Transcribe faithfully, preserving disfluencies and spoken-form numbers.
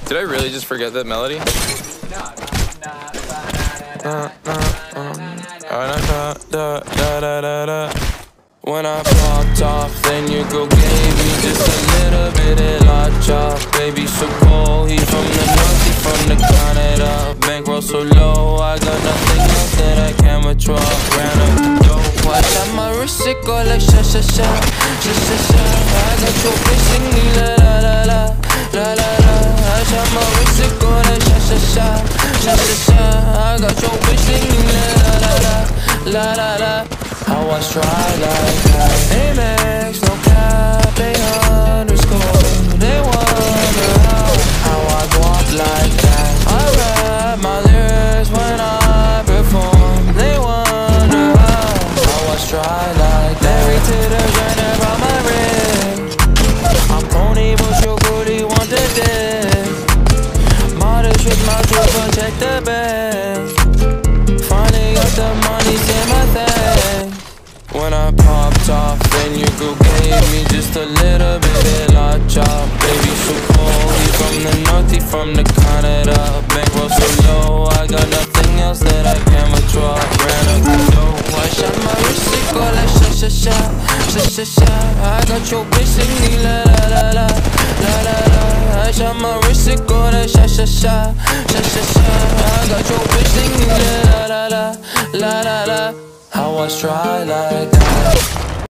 Did I really just forget that melody? When I popped off, then you go gave me just a little bit of la chop. Baby so cold, he from the north, he from the Canada. Bankroll so low, I got nothing else that I can withdraw. Ran up the dough, I shot my wrist, it go like sha sha sha, sha sha sha. I got your bitch singing la la la la, la la la. I shot my wrist, it go like sha sha sha, sha sha sha. I got your bitch singing la la la la, la la la. How I try like that. Amex, no cap, they underscore. They wonder how, how I go up like that. I rap my lyrics when I perform. They wonder how, how I try like that. Married to the grind around my wrist. I'm pony, but your booty want the dick. Modest with my tool, but check the bag. Finally got the money, say my thing. When I popped off, then your girl gave me just a little bit of la chop. Baby so cold, he from the north, he from the Canada. Bankroll so low, I got nothing else that I can withdraw. Ran up the dough, I shot my wrist, it go like sha sha sha, sha sha sha. I got your bitch singing la la la la, la la la. I shot my wrist, it go like sha sha sha, sha sha sha. I got your bitch singing la la la la, la la la. How I try like that.